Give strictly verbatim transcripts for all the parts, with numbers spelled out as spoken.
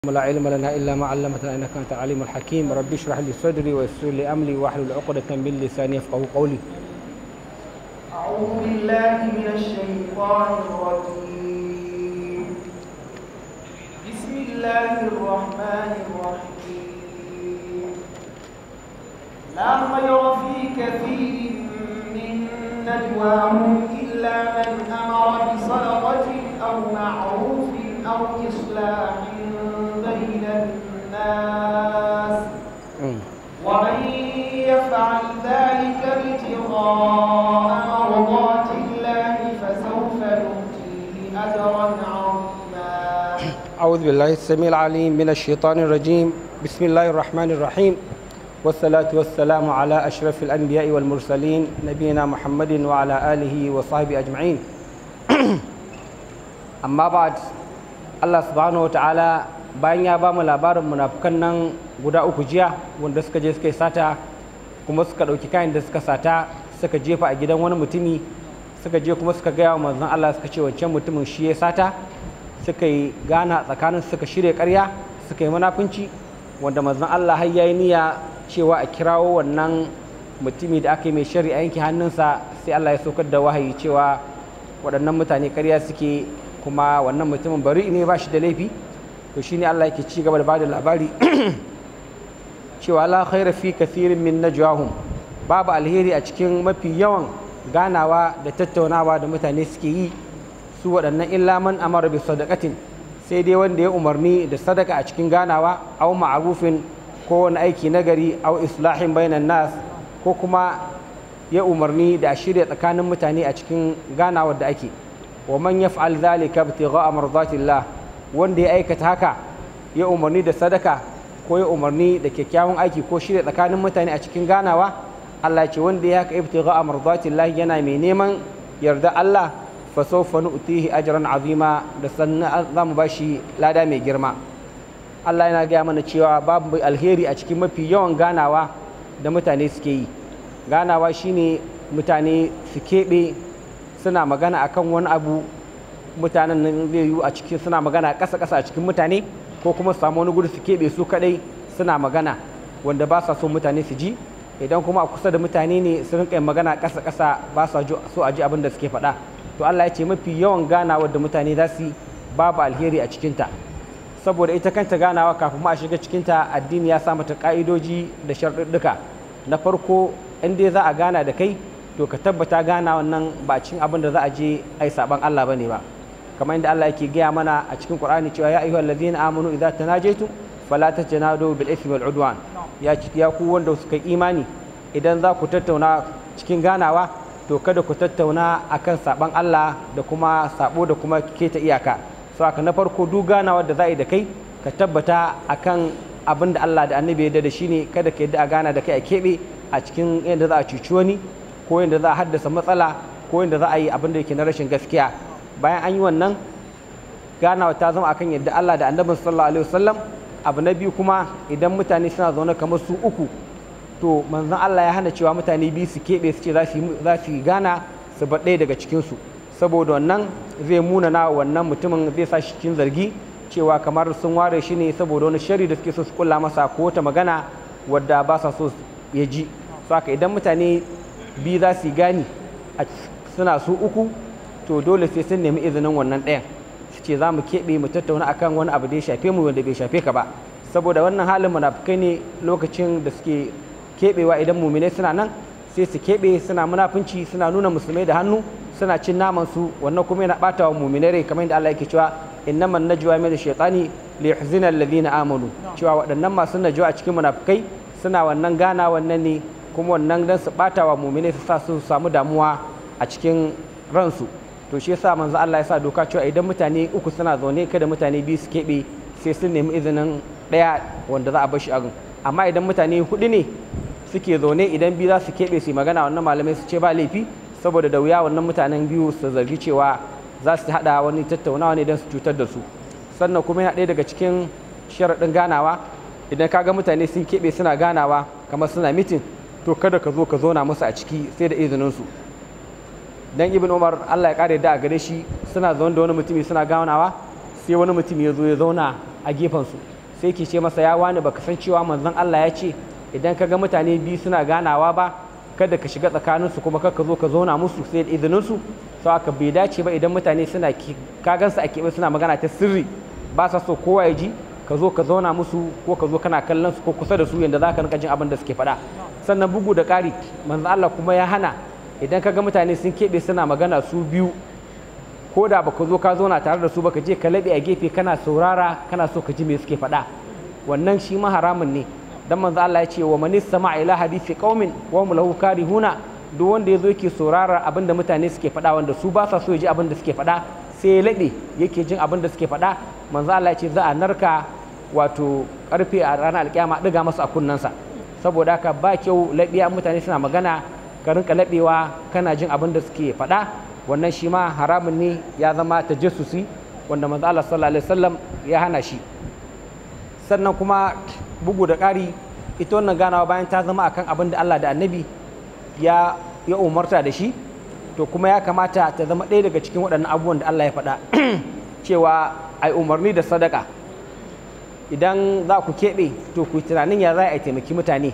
لا علم لنا إلا ما علمتنا إنك أنت العليم الحكيم. ربي اشرح لي صدري ويسر لي أمري واحلل عقدة من لساني يفقهوا قولي. أعوذ بالله من الشيطان الرجيم. بسم الله الرحمن الرحيم. لا خير في كثير من نجواهم إلا من أمر بصدقة أو معروف أو إصلاح بين الناس ومن يفعل ذلك ابتغاء مرضات الله فسوف نؤتيه أجرا عظيما. أعوذ بالله السميع العليم من الشيطان الرجيم. بسم الله الرحمن الرحيم، والصلاة والسلام على أشرف الأنبياء والمرسلين نبينا محمد وعلى آله وصحبه أجمعين. أما بعد، Allah subhanahu wataala bayan ya ba mu labarin munafukan nan guda uku jiya wanda suka je suka yi sata kuma suka ɗauki kayan da suka sata suka jefa a gidan wani mutumi, suka je kuma suka gaya wa manzon Allah suka ce wancan mutumin shi ya sata, suka yi gana tsakanin suka shirya ƙarya suka yi munafunci wanda manzon Allah har yayi niyya cewa a kirawo wannan mutumi da aka yi mai shari'a yanke hannunsa, sai Allah ya saukar da wahayi cewa waɗannan mutane ƙarya suke kuma wannan mutumin bari ne ba shi da laifi. To shine Allah yake ci gaba da bada labari cewa la khaira fi kathirin min najwahum, babu alheri a cikin mafi yawan ganawa da tattaunawa da mutane suke yi su waɗannan illa man amara bi sadaqatin, sai dai wanda ya umarni da sadaka a cikin ganawa, aw ma'rufin ko wani aiki nagari, aw islahin bainan nas ko kuma ya umarni da a shirya tsakanin mutane a cikin ganawar da ake. wa man yaf'al dhalika ibtigha'a mardatillah, wanda ya aikata haka ya umarni da sadaka ko ya umarni da kyakkyawan aiki ko shirya tsakanin mutane a cikin ganawa, Allah ce wanda ya haka ibtigha'a mardatillah yana mai neman yarda Allah, fa sawfa nu'tihi ajran azima, da sannan za mu bashi lada mai girma. Allah yana gaya mana cewa babu alheri a cikin mafi yawan ganawa da mutane suke yi. Ganawa shine mutane su keɓe suna magana akan wani abu, mutanen nan zai yi a cikin suna magana ƙasa ƙasa a cikin mutane, ko kuma su samu wani gudu su keɓe su kaɗai suna magana wanda ba sa so mutane su ji. Idan kuma a kusa da mutane ne su rinƙa yin magana ƙasa ƙasa ba sa so a ji abin da suke faɗa. To Allah ya ce mafi yawan ganawa da mutane za su yi babu alheri a cikinta, saboda ita kanta ganawa kafin ma a shiga cikinta addini ya sa mata ƙa'idoji da sharɗuɗɗuka. Na farko, in dai za a gana da kai to ka tabbata gana wannan ba cikin abin da za a je ai saban Allah bane ba, kamar inda Allah yake gaya mana a cikin Qur'ani cewa ya ayyuhal ladzina amanu idza tanajaytum fala tajanadu bil ithmi wal udwan, ya ya ku wanda suka imani idan za ku tattauna cikin ganawa to kada ku tattauna akan saban Allah da kuma sabo da kuma keta iyaka. So haka na farko duk ganawa da za a yi da kai ka tabbata akan abin da Allah da Annabi ya yarda da shi ne, kada ka yadda a gana da kai a keɓe a cikin yadda za a cuci wani ko yadda za a haddasa matsala ko yadda za a yi abin da yake na rashin gaskiya. Bayan an yi wannan ganawa ta zama akan yadda Allah da annabin sallallahu alaihi wasallam. Abu na biyu kuma, idan mutane suna zaune kamar su uku to manzon Allah ya hana cewa mutane biyu su keɓe su ce za su yi gana su bar ɗaya daga cikinsu, saboda wannan zai munana wannan mutumin, zai sa shi cikin zargi cewa kamar sun ware shi ne saboda wani shari da suke so su kulla masa ko wata magana wadda ba sa so ya ji. So haka idan mutane biyu za su yi gani suna su uku to dole sai sun nemi izinin wannan ɗayan, su ce za mu keɓe mu tattauna akan wani abu da ya shafe mu wanda bai shafe ka ba, saboda wannan halin munafukai ne lokacin da suke keɓewa idan muminai suna nan sai su keɓe suna munafunci suna nuna musulmai da hannu suna cin naman su, wannan kuma yana ɓata wa muminai rai, kamar yadda Allah yake cewa innaman najwa min ash-shaytani li yahzina alladhina amanu, cewa waɗannan masu najwa a cikin munafukai suna wannan gana wannan ne kuma wannan dan su bata wa mu'mini su sa su samu damuwa a cikin ransu. To shi yasa manzo Allah ya sa doka cewa idan mutane uku suna zaune kada mutane biyu su keɓe sai sun nemi izinin ɗaya wanda za a bar shi a gun. Amma idan mutane hudu ne suke zaune, idan biyu za su keɓe su magana, wannan malamai su ce ba laifi, saboda da wuya wannan mutanen biyu su zargi cewa za su haɗa wani tattaunawa ne don su cutar da su. Sannan kuma yana ɗaya daga cikin sharaɗin ganawa, idan ka ga mutane sun keɓe suna ganawa kamar suna mitin, to kada ka zo ka zauna musu a ciki sai da izininsu. Dan Ibn Umar Allah ya kare da a gare shi suna zaune da wani mutumi suna ganawa, sai wani mutum ya zo ya zauna a gefensu sai ke ce masa ya wani baka san cewa manzon Allah ya ce idan ka ga mutane biyu suna ganawa ba kada ka shiga tsakaninsu kuma kar ka zo ka zauna musu sai da izininsu sau aka bai dace ba idan mutane suna ka gansu a keɓe suna magana ta sirri ba sa so kowa ya ji ka zo ka zauna musu ko ka zo kana kallon su ko kusa da su yadda za ka rinka jin abin da suke faɗa. Sannan bugu da ƙari manzo Allah kuma ya hana idan ka ga mutane sun keɓe suna magana su biyu ko da baka zo ka zauna tare da su baka je ka laɓe a gefe kana saurara kana so ka ji me suke faɗa, wannan shi ma haramun ne. Dan manzo Allah ya ce wa man istama'a ila hadisi qaumin wa hum lahu karihuna, duk wanda yazo yake saurara abin da mutane suke faɗa wanda su ba sa so ya ji abin da suke faɗa sai ya laɓe yake jin abin da suke faɗa, manzo Allah ya ce za a narka wato karfe a ranar alkiyama ɗiga masa a kunnensa. Saboda haka ba kyau laɓiya mutane suna magana ka rinka laɓewa kana jin abin da suke faɗa, wannan shi ma haramun ne, ya zama tajassusi wanda manzo Allah sallallahu alaihi wasallam ya hana shi. Sannan kuma bugu da ƙari ita wannan ganawa bayan ta zama akan abin da Allah da annabi ya ya umarta da shi, to kuma ya kamata ta zama ɗaya daga cikin waɗannan abubuwan da Allah ya faɗa cewa ai umarni da sadaka. Idan za ku keɓe to ku tunanin ya za a taimaki mutane,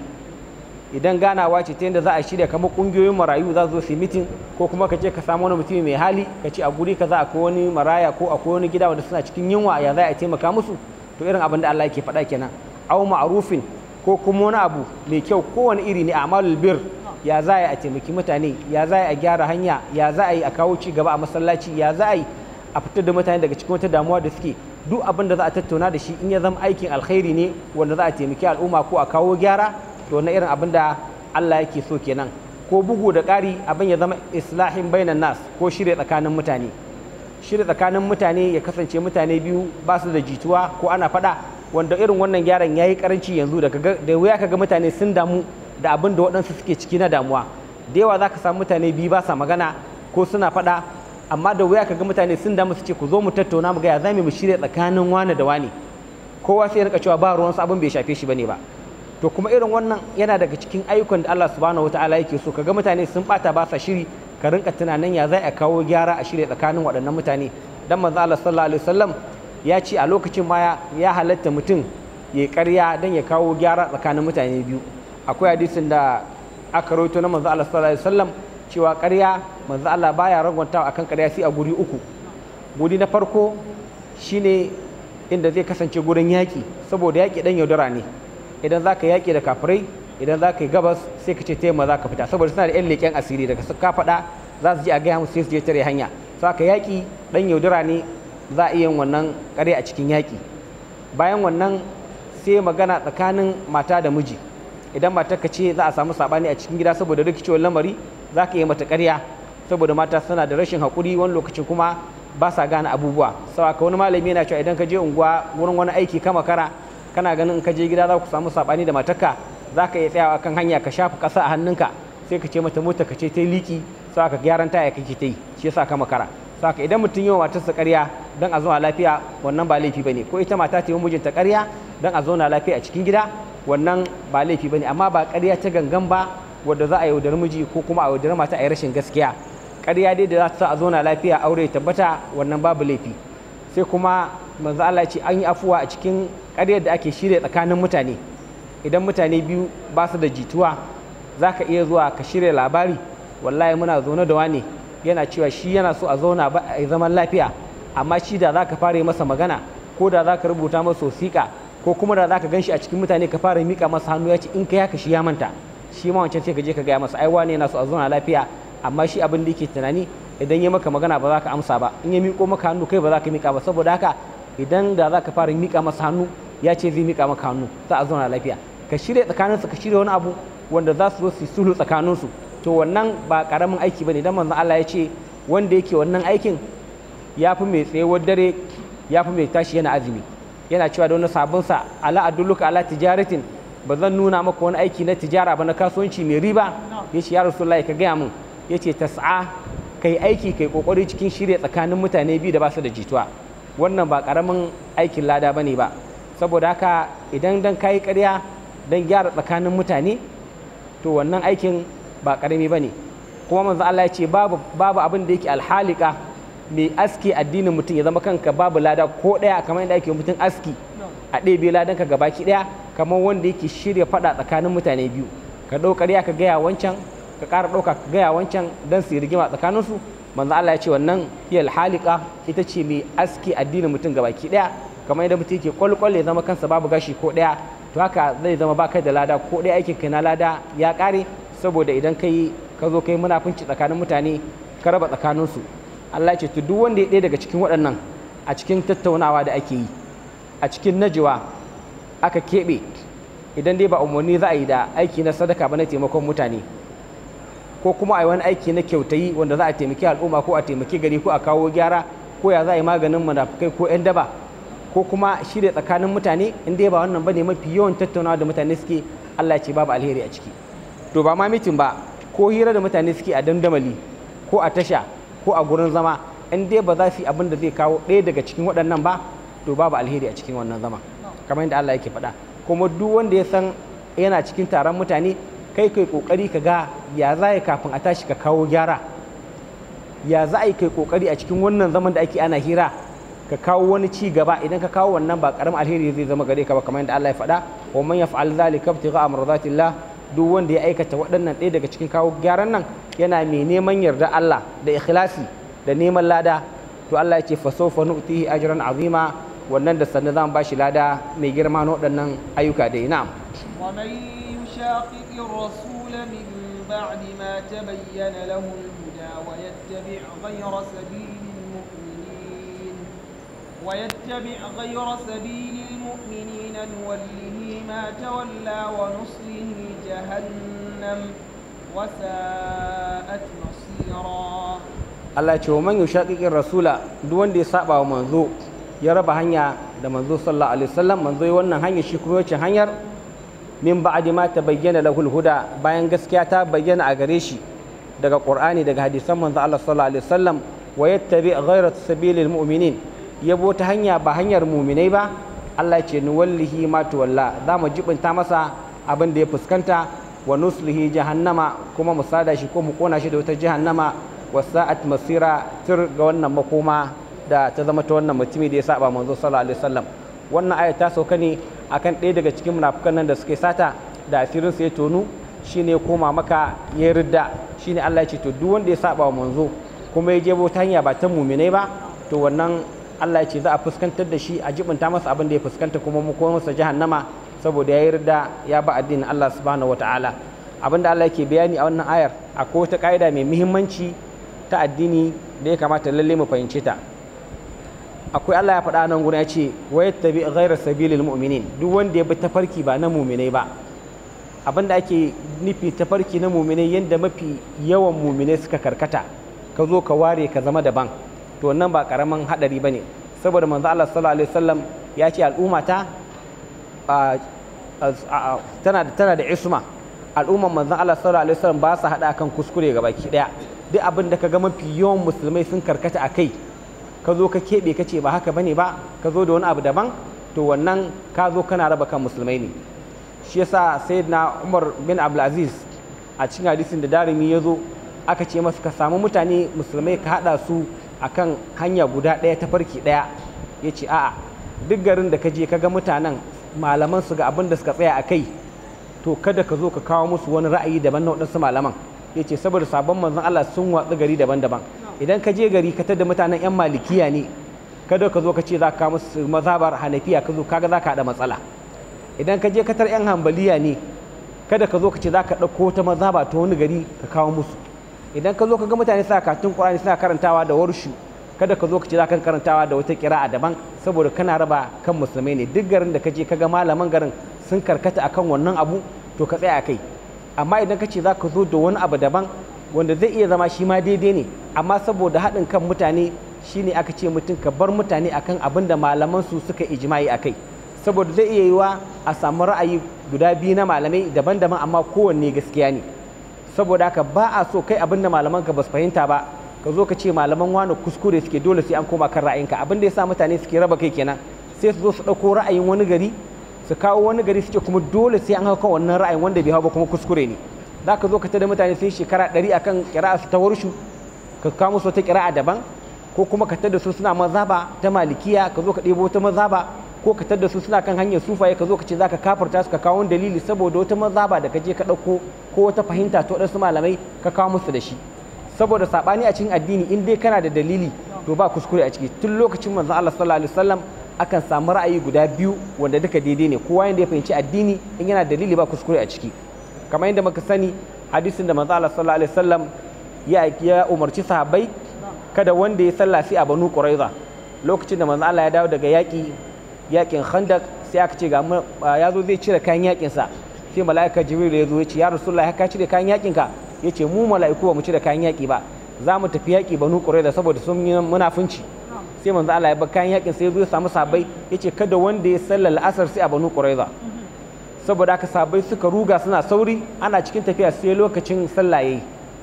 idan ganawa ce ta yadda za a shirya kamar ƙungiyoyin marayu za su zo su mitin, ko kuma ka ce ka samu wani mutum mai hali ka ce a guri kaza akwai wani maraya ko akwai wani gida wanda suna cikin yunwa ya za a taimaka musu, to irin abin da Allah yake faɗa kenan. Aw ma'rufin ko kuma wani abu mai kyau kowane iri ne, a'malul bir, ya za a taimaki mutane, ya za a gyara hanya, ya za a yi a kawo ci gaba a masallaci, ya za a yi a fitar da mutane daga cikin wata damuwa da suke, duk abin da za a tattauna da shi in ya zama aikin alkhairi ne wanda za a taimaki al'umma ko a kawo gyara, to na irin abin da Allah yake so kenan. Ko bugu da ƙari abin ya zama islahin bainan nas ko shirya tsakanin mutane, shirya tsakanin mutane ya kasance mutane biyu ba su da jituwa ko ana faɗa, wanda irin wannan gyaran ya yi karanci yanzu da wuya ka ga mutane sun damu da abin da waɗansu suke ciki na damuwa. Da yawa za ka samu mutane biyu ba sa magana ko suna faɗa, amma da wuya ka ga mutane sun damu su ce ku zo mu tattauna mu ga ya zamu mu shirya tsakanin wane da wane, kowa sai ya rika cewa ba ruwansu abin bai shafe shi bane ba. To kuma irin wannan yana daga cikin ayyukan da Allah subhanahu wataala yake so, kaga mutane sun bata ba sa shiri, ka rinka tunanin ya zai a kawo gyara a shirya tsakanin waɗannan mutane. Dan manzo Allah sallallahu alaihi wasallam ya ce a lokacin ma ya halatta mutum ya yi ƙarya don ya kawo gyara tsakanin mutane biyu. Akwai hadisin da aka rawaito na manzo Allah sallallahu alaihi wasallam cewa ƙarya manzo Allah baya ragwantawa akan ƙarya sai a guri uku. Guri na farko shine inda zai kasance gurin yaƙi, saboda yaƙi dan yaudara ne. Idan za ka yaƙi da kafirai, idan za ka yi gabas sai ka ce ta yamma za ka fita, saboda suna da 'yan leƙen asiri daga ka faɗa za su je a gaya musu sai su je tare hanya. Sa ka yaƙi dan yaudara ne, za a iya yin wannan ƙarya a cikin yaƙi. Bayan wannan sai magana tsakanin mata da miji, idan matar ka ce za a samu saɓani a cikin gida saboda rikicewar lamari, za ka yi mata ƙarya saboda mata suna da rashin haƙuri wani lokacin kuma ba sa gane abubuwa. Sau ka wani malami yana cewa idan ka je unguwa wurin wani aiki ka makara, kana ganin in ka je gida za ku samu saɓani da matarka, za ka iya tsayawa kan hanya ka shafa ƙasa a hannunka sai ka ce mata mota ka ce ta yi liƙi, sau ka gyaran taya kake ta yi, shi yasa ka makara. Saka idan mutum yi wa matarsa ƙarya don a zauna lafiya, wannan ba laifi bane, ko ita mata ta yi mijinta ƙarya don a zauna lafiya a cikin gida, wannan ba laifi bane, amma ba ƙarya ta gangan ba wadda za a yaudari miji ko kuma a yaudari mata a yi rashin gaskiya. Ƙarya dai da za ta sa a zauna lafiya aure ya tabbata, wannan babu laifi. Sai kuma manzo Allah ya ce an yi afuwa a cikin ƙaryar da ake shirya tsakanin mutane. Idan mutane biyu ba su da jituwa, za ka iya zuwa ka shirya labari, wallahi muna zaune da wane yana cewa shi yana so a zauna ba a zaman lafiya, amma shi da za ka fara yi masa magana ko da za ka rubuta masa wasiƙa ko kuma da za ka gan shi a cikin mutane ka fara miƙa masa hannu ya ce in ka yaka shi ya manta, shi ma wancan sai ka je ka gaya masa ai wane yana so a zauna lafiya, amma shi abin da yake tunani idan ya maka magana ba za ka amsa ba, in ya miƙo maka hannu kai ba za ka miƙa ba, saboda haka idan da za ka fara miƙa masa hannu ya ce zai miƙa maka hannu za a zauna lafiya. Ka shirya tsakaninsu, ka shirya wani abu wanda za su zo su sulhu tsakaninsu, to wannan ba karamin aiki bane. Dan manzon Allah ya ce wanda yake wannan aikin ya fi mai tsayuwar dare, ya fi mai tashi yana azumi. Yana cewa da wani sabonsa, ala adulluka ala tijaratin, ba zan nuna maka wani aiki na tijara ba na kasuwanci mai riba? Ya ce ya rasulullahi ka gaya min. Ya ce tas'a, kai aiki kai kokari cikin shirya tsakanin mutane biyu da ba su da jituwa. Wannan ba karamin aikin lada bane ba. Saboda haka idan dan kayi ƙarya dan gyara tsakanin mutane, to wannan aikin ba karami bane. Kuma manzo Allah ya ce babu babu abin da yake alhalika mai aski addinin mutum ya zama kanka babu lada ko daya kamar yadda ake mutum aski a ɗebe ladanka gabaki ɗaya kamar wanda yake shirya faɗa tsakanin mutane biyu ka ɗau ƙarya ka gaya wancan ka ƙara ɗauka ka gaya wancan don su yi rigima tsakaninsu. manzo Allah ya ce wannan hiyal halika ita ce mai aski addinin mutum gabaki ɗaya kamar yadda mutum yake kwalkwal ya zama kansa babu gashi ko ɗaya to haka zai zama ba kai da lada ko ɗaya aikin kai na lada ya ƙare saboda idan kai ka zo kai munafunci tsakanin mutane ka raba tsakaninsu. Allah ya ce to duk wanda ya ɗaya daga cikin waɗannan a cikin tattaunawa da ake yi a cikin najiwa aka keɓe idan dai ba umarni za a yi da aiki na sadaka ba na taimakon mutane ko kuma a yi wani aiki na kyautayi wanda za a taimaki al'umma ko a taimaki gari ko a kawo gyara ko ya za a yi maganin munafukai ko 'yan daba ko kuma shirya tsakanin mutane in dai ba wannan bane mafi yawan tattaunawa da mutane suke Allah ya ce babu alheri a ciki. To ba ma mitin ba ko hira da mutane suke a dandamali ko a tasha ko a gurin zama in dai ba za su yi abin da zai kawo ɗaya daga cikin waɗannan ba to babu alheri a cikin wannan zama kamar yadda Allah yake faɗa. Kuma duk wanda ya san yana cikin taron mutane kai kai kokari ka ga ya za yi kafin a tashi ka kawo gyara ya za a yi kai kokari a cikin wannan zaman da ake ana hira ka kawo wani ci gaba idan ka kawo wannan ba karamin alheri zai zama gare ka ba kamar yadda Allah ya faɗa wa man yaf'al dhalika ibtigha'a mardatillah duk wanda ya aikata waɗannan ɗaya daga cikin kawo gyaran nan yana mai neman yarda Allah da ikhlasi da neman lada to Allah ya ce fa sawfa nu'tihi ajran azima wannan da sannan zan bashi lada mai girma na waɗannan ayyuka da ina. wa man yushaqiqi ar-rasul min ba'di ma tabayyana lahu al-huda wa yattabi' ghayra sabilil mu'minin wa yattabi' ghayra sabilil mu'minin nuwallihi ma tawalla wa nuslihi jahannam wa sa'at masira. Allah ya ce wa man yushaqiqi ar-rasula duk wanda ya saba wa manzo ya raba hanya da manzo sallallahu alaihi wasallam manzo yi wannan hanya shi kuma wacce hanyar min ba'di ma tabayyana lahul huda bayan gaskiya ta bayyana a gare shi daga Qur'ani daga hadisan manzo Allah sallallahu alaihi wasallam wa yattabi ghayra sabilil mu'minin yabo ta hanya ba hanyar mu'minai ba Allah ya ce nuwallihi ma tuwalla za mu jibinta masa abin da ya fuskanta wa nuslihi jahannama kuma mu sada shi ko mu kona shi da wata jahannama wa sa'at masira tir ga wannan makoma da ta zama ta wannan mutumi da ya saba manzo sallallahu alaihi wasallam. Wannan aya ta sauka ne akan ɗaya daga cikin munafukan nan da suke sata da asirin su ya tonu shine ya koma maka ya ridda shine Allah ya ce to duk wanda ya saba wa manzo kuma ya jebo ta hanya ba ta muminai ba to wannan Allah ya ce za a fuskantar da shi a jibinta masa abin da ya fuskanta kuma mu koma masa jahannama saboda ya ridda ya ba addinin Allah subhanahu wataala. Abin da Allah yake bayani a wannan ayar akwai wata ka'ida mai muhimmanci ta addini da ya kamata lalle mu fahimce ta. Akwai Allah ya faɗa nan gurin ya ce wa yattabi ghayra sabilil mu'minin duk wanda ya bi tafarki ba na mu'minai ba abinda ake nufi tafarki na mu'minai yanda mafi yawan mu'minai suka karkata ka zo ka ware ka zama daban to wannan ba karaman hadari bane saboda manzo Allah sallallahu alaihi wasallam ya ce al'umma ta tana da tana da isma al'umman manzo Allah sallallahu alaihi wasallam ba su hada kan kuskure gabaki daya duk abin da kaga mafi yawan musulmai sun karkata akai ka zo ka keɓe ka ce ba haka bane ba ka zo da wani abu daban to wannan ka zo kana raba kan musulmai ne. Shi yasa sayyidina Umar bin Abdulaziz a cikin hadisin da darimi ya zo aka ce masa ka samu mutane musulmai ka haɗa su akan hanya guda ɗaya ta farki ɗaya ya ce a'a duk garin da ka je ka ga mutanen malaman su ga abin da suka tsaya a kai to kada ka zo ka kawo musu wani ra'ayi daban na waɗansu malaman ya ce saboda sabon manzon Allah sun watsu gari daban-daban idan ka je gari ka tada mutanen 'yan malikiya ne kada ka zo ka ce za ka kawo musu mazhabar hanafiya ka zo kaga za ka haɗa matsala idan ka je ka tar 'yan hambaliya ne kada ka zo ka ce za ka ɗauko ta mazhaba ta wani gari ka kawo musu idan ka zo ka ga mutane suna katun Qur'ani suna karantawa da warshu kada ka zo ka ce za ka karantawa da wata kira'a daban saboda kana raba kan musulmai ne duk garin da ka je ka ga malaman garin sun karkata akan wannan abu to ka tsaya kai amma idan ka ce za ka zo da wani abu daban wanda zai iya zama shi ma daidai ne amma saboda haɗin kan mutane shine aka ce mutum ka bar mutane akan abin da malaman su suka ijma'i akai saboda zai iya yiwa a samu ra'ayi guda biyu na malamai daban-daban amma kowanne gaskiya ne saboda haka ba a so kai abin da malaman ka ba su fahimta ba ka zo ka ce malaman wani kuskure suke dole sai an koma kan ra'ayinka abin da ya sa mutane suke raba kai kenan sai su zo su ɗauko ra'ayin wani gari su kawo wani gari suke kuma dole sai an hau kan wannan ra'ayin wanda bai hau ba kuma kuskure ne za ka zo ka tada mutane sai shekara ɗari akan kira'a su ta warshu ka kawo musu wata kira'a daban ko kuma ka tada su suna mazhaba ta malikiya ka zo ka ɗebo ta mazhaba ko ka tadda su suna kan hanyar sufaye ka zo ka ce za ka kafarta su ka kawo dalili saboda wata mazhaba da ka je ka ɗauko ko wata fahimta ta waɗansu malamai ka kawo musu da shi saboda saɓani a cikin addini in dai kana da dalili to ba kuskure a ciki tun lokacin manzon Allah sallallahu alaihi wasallam akan samu ra'ayi guda biyu wanda duka daidai ne kowa yanda ya fahimci addini in yana dalili ba kuskure a ciki kamar yadda muka sani hadisin da manzon Allah sallallahu alaihi wasallam ya ya umarci sahabbai kada wanda ya sallah sai a Banu Quraiza lokacin da manzon Allah ya dawo daga yaƙi yaƙin Khandaq sai aka ce ga ya zo zai cire kayan yaƙin sa sai mala'ika Jibril ya zo ya ce ya Rasulullahi ka cire kayan yaƙin ka yace mu mala'iku ba mu cire kayan yaƙi ba za mu tafi yaƙi Banu Quraiza saboda sun yi munafunci sai manzo Allah ya bar kayan yakin sai ya zo ya samu sahabbai yace kada wanda ya sallar al'asar sai a Banu Quraiza saboda haka sahabbai suka ruga suna sauri ana cikin tafiya sai lokacin sallah yayi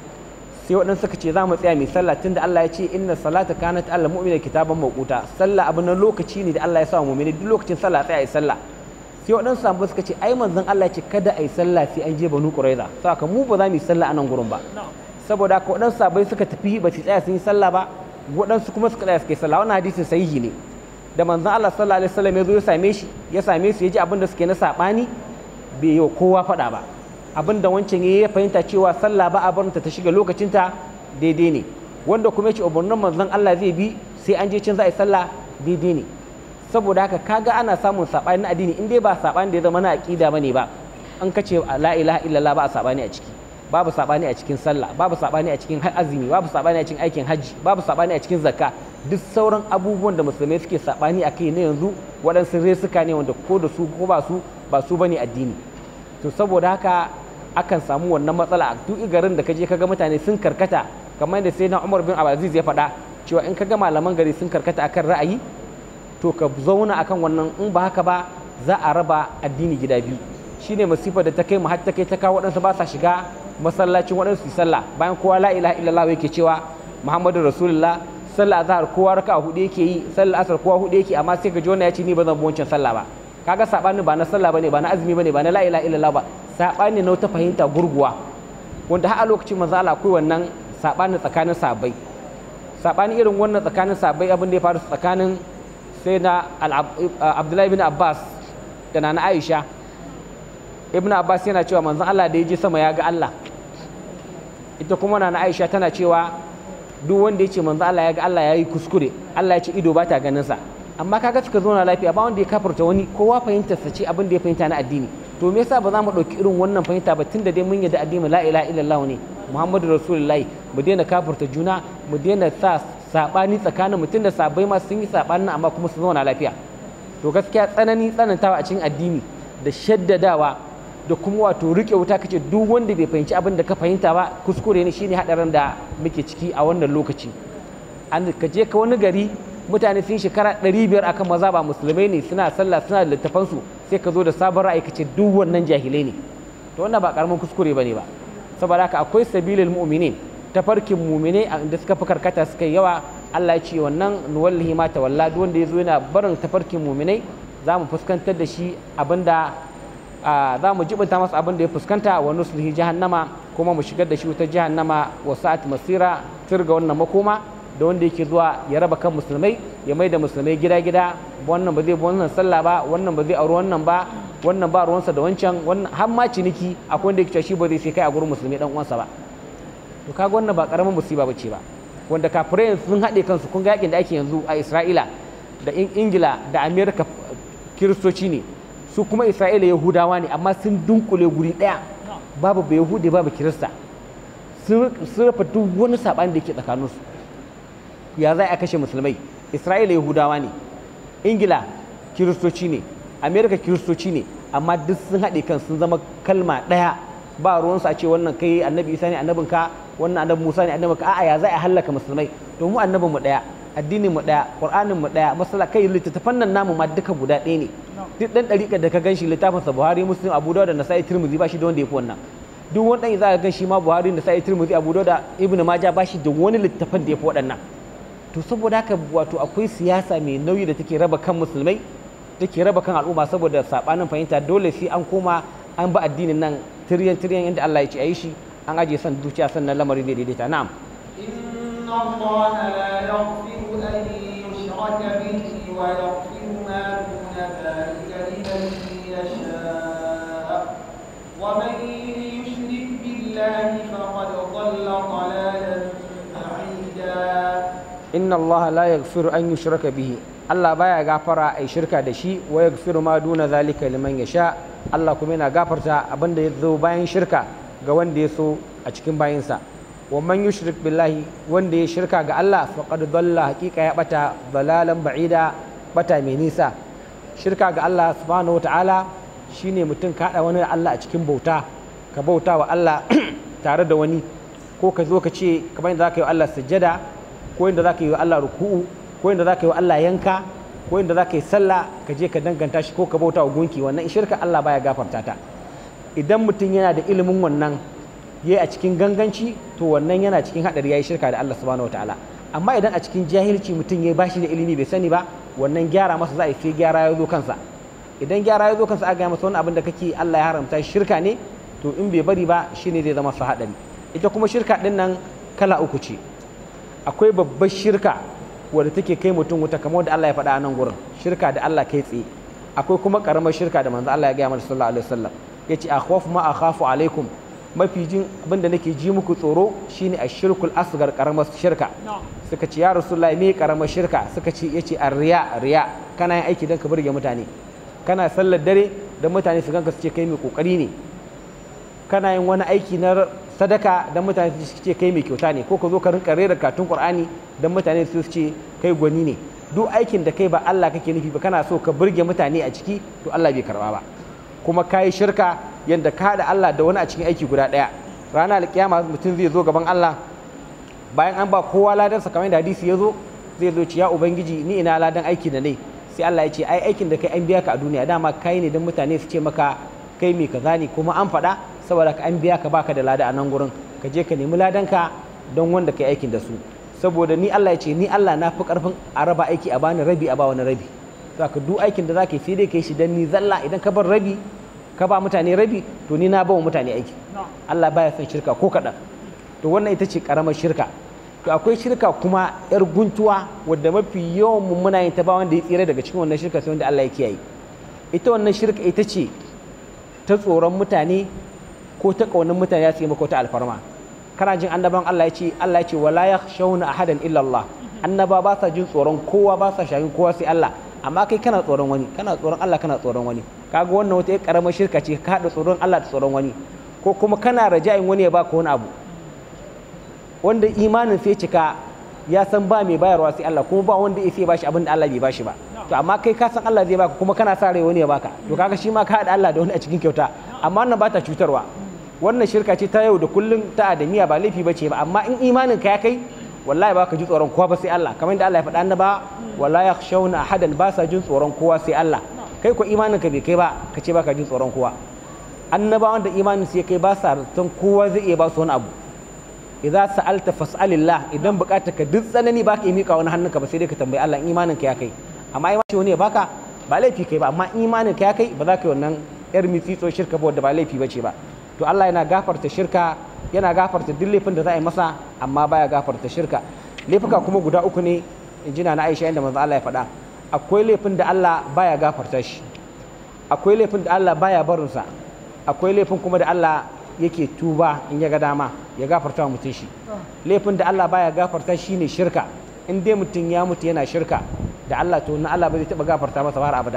sai waɗansu suka ce za mu tsaya mai sallah tunda Allah ya ce inna salata kanat alal mu'mina kitaban mawquta sallah abin nan lokaci ne da Allah ya sa wa mu'mini duk lokacin sallah tsaya ai sallah sai waɗansu sahabbai suka ce ai manzon Allah ya ce kada ai sallah sai an je Banu Quraiza saboda mu ba za mu yi sallah a nan gurin ba saboda haka waɗansu sahabbai suka tafi ba su tsaya sun yi sallah ba waɗansu kuma suka tsaya suka yi sallah wannan hadisin sahihi ne da manzon Allah sallallahu alaihi wasallam ya zo ya same shi ya same su ya ji abin da suke na sabani bai yi kowa faɗa ba abin da wancan ya fahimta cewa sallah ba a barinta ta shiga lokacinta daidai ne wanda kuma ya ce umarnin manzon Allah zai bi sai an je can za a yi sallah daidai ne saboda haka kaga ana samun sabani na addini in dai ba sabani da ya zama na aqida bane ba an kace la ilaha illallah ba a sabani a ciki babu sabani a cikin sallah babu sabani a cikin azumi babu sabani a cikin aikin hajji babu sabani a cikin zakka duk sauran abubuwan da musulmai suke sabani a kai na yanzu waɗansu resuka ne wanda ko da su ko ba su ba su bane addini to saboda haka akan samu wannan matsala a duk garin da ka je kaga mutane sun karkata kamar da sai na Umar bin Abdulaziz ya faɗa cewa in kaga malaman gari sun karkata akan ra'ayi to ka zauna akan wannan in ba haka ba za a raba addini gida biyu shine masifar da ta kai mu har ta kai ta kawo waɗansu ba sa shiga masallacin waɗansu sallah bayan kowa la ilaha illallah yake cewa Muhammadu Rasulullah sallah azhar kowa raka'a hudu yake yi sallah asar kowa hudu yake amma sai ka ji wannan ya ce ni ba zan bi wancan sallah ba kaga sabani ba na sallah bane ba na azumi bane ba na la ilaha illallah ba sabani na ta fahimta gurguwa wanda har a lokacin manzo Allah akwai wannan sabani tsakanin sahabbai sabani irin wannan tsakanin sahabbai abin da ya faru tsakanin sai na Abdullahi ibn Abbas da na Aisha ibn Abbas yana cewa manzon Allah da ya je sama ya ga Allah ita kuma na Aisha tana cewa duk wanda ya ce manzon Allah ya ga Allah ya yi kuskure Allah ya ce ido ba ta ganin sa amma kaga suka zo na lafiya ba wanda ya kafarta wani kowa fahimtar sa ce abin da ya fahimta na addini to me yasa ba za mu dauki irin wannan fahimta ba tunda dai mun yadda addini la ilaha illallah ne Muhammadu Rasulullahi mu daina kafarta juna mu daina sa sabani tsakanin mutum da sabai ma sun yi sabanin amma kuma su zauna lafiya to gaskiya tsanani tsanantawa a cikin addini da shaddadawa da kuma wato rike wuta kace duk wanda bai fahimci abin da ka fahimta ba kuskure ne shine hadarin da muke ciki a wannan lokaci an ka je ka wani gari mutane sun shekara ɗari biyar akan maza ba musulmai ne suna sallah suna da littafan su sai ka zo da sabon ra'ayi kace duk wannan jahilai ne to wannan ba karamin kuskure bane ba saboda haka akwai sabilil mu'minin tafarkin mu'mine da suka fi karkata suka yawa Allah ya ce wannan nuwallahi ma tawalla duk wanda yazo yana barin tafarkin mu'minai za mu fuskantar da shi abinda za mu jibinta masa abin da ya fuskanta wa nuslihi jahannama kuma mu shigar da shi wutar jahannama wa sa'at masira turga wannan makoma da wanda yake zuwa ya raba kan musulmai ya mai da musulmai gida gida wannan ba zai bi wannan sallah ba wannan ba zai auri wannan ba wannan ba ruwansa da wancan wannan har ma ciniki akwai wanda yake cewa shi ba zai sai kai a gurin musulmi dan uwansa ba to kaga wannan ba karamin musiba bace ba wanda kafirai sun haɗe kansu kun ga yakin da ake yanzu a Isra'ila da Ingila da Amerika kiristoci ne su kuma Isra'ila Yahudawa ne amma sun dunkule guri ɗaya babu bai Yahudi babu Kirista sun rufe duk wani saɓani da ke tsakaninsu ya za a kashe musulmai Isra'ila Yahudawa ne Ingila Kiristoci ne Amerika Kiristoci ne amma duk sun haɗe kan sun zama kalma ɗaya ba ruwansu a ce wannan kai annabi Isa ne annabinka wannan annabi Musa ne annabinka a'a ya za a hallaka musulmai to mu annabin mu ɗaya addinin mu ɗaya Qur'anin mu ɗaya masala kai littattafan nan namu ma duka guda ɗaya ne duk dan ɗariƙar da ka gan shi littafin sa Buhari Muslim Abu Dawud da Nasa'i Tirmidhi ba shi da wanda ya fi wannan duk wani ɗan za ka gan shi ma Buhari Nasa'i Tirmidhi Abu Dawud da Ibn Majah ba shi da wani littafin da ya fi waɗannan to saboda haka wato akwai siyasa mai nauyi da take raba kan musulmai take raba kan al'umma saboda sabanin fahimta dole sai an koma an ba addinin nan tiryan tiryan inda Allah ya ce ayi shi an aje san zuciya sannan lamari zai daidaita na'am inna Allah la yaghfiru an yushraka bihi wa yaghfiru ma duna يشاء ومن يشرك بالله فقد ضل ضلالا بعيدا إن الله لا يغفر أن يشرك به Allah baya gafara ai shirka da shi wa yaghfiru ma duna zalika liman yasha Allah kuma yana gafarta abinda ya zo bayan shirka ga wanda ya so a cikin bayinsa wa man yushrik billahi wanda ya shirka ga Allah faqad dalla haqiqa ya bata dalalan ba'ida bata mai nisa shirka ga Allah subhanahu wataala shine mutum ka hada wani Allah a cikin bauta ka bauta wa Allah tare da wani ko ka zo ka ce kamar yadda zaka yi wa Allah sujjada ko yadda zaka yi wa Allah ruku'u ko yadda zaka yi wa Allah yanka ko yadda zaka yi sallah ka je ka danganta shi ko ka bauta wa gunki wannan shirka Allah baya gafarta ta idan mutum yana da ilimin wannan yayi a cikin ganganci to wannan yana cikin hadari yayi shirka da Allah subhanahu wataala amma idan a cikin jahilci mutum yayi bashi da ilimi bai sani ba wannan gyara masa za a yi sai gyara ya zo kansa idan gyara ya zo kansa aka ga masa wani abin da kake Allah ya haramta shirka ne to in bai bari ba shine zai zama sa hadari ita kuma shirka din nan kala uku ce akwai babbar shirka wadda take kai mutum wuta kamar da Allah ya faɗa a nan gurin shirka da Allah kai tsaye akwai kuma karamar shirka da manzo Allah ya gaya mana sallallahu alaihi wasallam yace akhwafu ma akhafu alaikum mafi jin abinda nake ji muku tsoro shine ashirkul asgar karamar shirka suka ce ya rasulullahi me karamar shirka suka ce yace arriya riya kana yin aiki don ka burge mutane kana sallar dare don mutane su ganka su ce kai mai kokari ne kana yin wani aiki na sadaka don mutane su ce kai mai kyauta ne ko ka zo ka rinka rera katun qur'ani don mutane su ce kai gwani ne duk aikin da kai ba Allah kake nufi ba kana so ka burge mutane a ciki to Allah bai karba ba kuma kai shirka yanda ka haɗa Allah da wani a cikin aiki guda ɗaya ranar alkiyama mutum zai zo gaban Allah bayan an ba kowa ladansa kamar da hadisi ya zo zai zo ci ya ubangiji ni ina ladan aiki da ne sai Allah ya ce ai aikin da kai an biya ka a duniya dama kai ne don mutane su ce maka kai mai kaza ne kuma an faɗa saboda ka an biya ka baka da lada a nan gurin ka je ka nemi ladanka don wanda kai aikin da su saboda ni Allah ya ce ni Allah na fi karfin a raba aiki a bani rabi a ba wani rabi to ka duk aikin da zaka yi sai dai kai shi dan ni zalla idan ka bar rabi ka ba mutane rabi to ni na ba wa mutane aiki Allah baya son shirka ko kaɗan to wannan ita ce karamar shirka to akwai shirka kuma yar guntuwa wadda mafi yawan mu muna yin ta ba wanda ya tsira daga cikin wannan shirka sai wanda Allah ya kiyaye ita wannan shirka ita ce ta tsoron mutane ko ta kaunin mutane ya tsaye maka ta alfarma kana jin annaban Allah ya ce Allah ya ce wala yakhshawna ahadan illa Allah annaba ba sa jin tsoron kowa ba sa shayin kowa sai Allah amma kai kana tsoron wani kana tsoron Allah kana tsoron wani kaga wannan wata karamar shirka ce ka haɗa tsoron Allah da tsoron wani ko kuma kana raja'in wani ya baka wani abu wanda imanin sai cika ya san ba mai bayarwa sai Allah kuma ba wanda ya sai bashi abin da Allah bai bashi ba to amma kai ka san Allah zai baka kuma kana sa rai wani ya baka to kaga shi ma ka haɗa Allah da wani a cikin kyauta amma wannan ba ta cutarwa wannan shirka ce ta yau da kullun ta adamiya ba laifi bace ba amma in imanin ka ya kai wallahi ba ka ji tsoron kowa ba sai Allah kamar yadda Allah ya faɗa annaba wala yakhshawna ahadan ba sa jin tsoron kowa sai Allah kai ko imanin ka bai kai ba ka ce ba ka jin tsoron kowa annabawan da imanin su ya kai ba sa zaton kowa zai iya ba su wani abu idza sa'alta fas'alillah idan bukatar ka duk tsanani ba ka yi mika wani hannunka ba sai dai ka tambayi Allah imanin ka ya kai amma imanin wani ya baka ba laifi kai ba amma imanin ka ya kai ba za ka yi wannan yar mitsitso shirka ba wadda ba laifi bace ba to Allah yana gafarta shirka yana gafarta duk laifin da za a yi masa amma baya gafarta shirka laifuka kuma guda uku ne injina na Aisha inda manzo Allah ya faɗa akwai laifin da Allah baya gafarta shi akwai laifin da Allah baya barin sa akwai laifin kuma da Allah yake tuba in ya ga dama ya gafarta wa mutum shi laifin da Allah baya gafarta shi ne shirka in dai mutum ya mutu yana shirka da Allah to na Allah ba zai taɓa gafarta masa har abada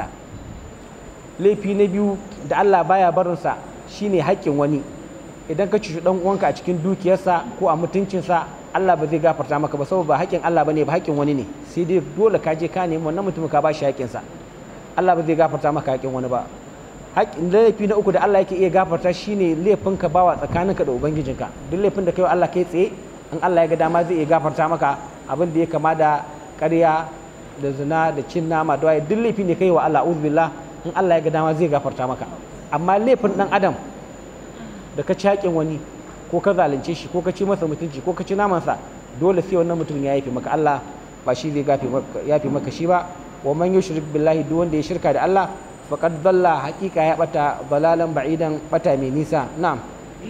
laifi na biyu da Allah baya barin sa shine haƙƙin wani idan ka cuci dan uwanka a cikin dukiyarsa ko a mutuncinsa Allah ba zai gafarta maka ba saboda ba haƙƙin Allah bane ba haƙƙin wani ne sai dai dole ka je ka nemi wannan mutumin ka bashi haƙƙinsa Allah ba zai gafarta maka haƙƙin wani ba haƙƙin laifi na uku da Allah yake iya gafarta shine laifin ka bawa tsakaninka da ubangijinka duk laifin da kai wa Allah kai tsaye in Allah ya ga dama zai iya gafarta maka abin da ya kama da ƙarya da zina da cin nama da waye duk laifi ne kai wa Allah uzbillah in Allah ya ga dama zai gafarta maka amma laifin dan adam da ka ci haƙin wani ko ka zalunce shi ko ka ci masa mutunci ko ka ci namansa dole sai wannan mutum ya yafe maka Allah ba shi zai yafe maka shi ba wa man yushrik billahi duk wanda ya shirka da Allah faqad dalla haqiqa ya bata dalalan ba'idan bata mai nisa na'am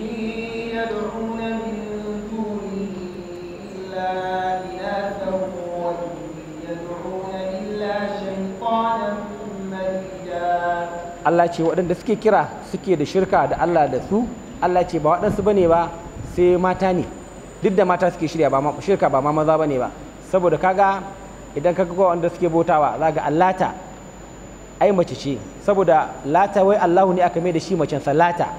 yad'una min dunihi illa inathan wa yad'una illa shaytanan marida Allah ce waɗanda suke kira suke da shirka da Allah da su Allah ce ba waɗansu bane ba sai mata ne, duk da mata suke shirya ba shirka ba ma maza bane ba, saboda kaga idan kaga wanda suke bautawa za ga allata ai mace ce, saboda lata wai Allahu ne aka mai da shi macen sa lata,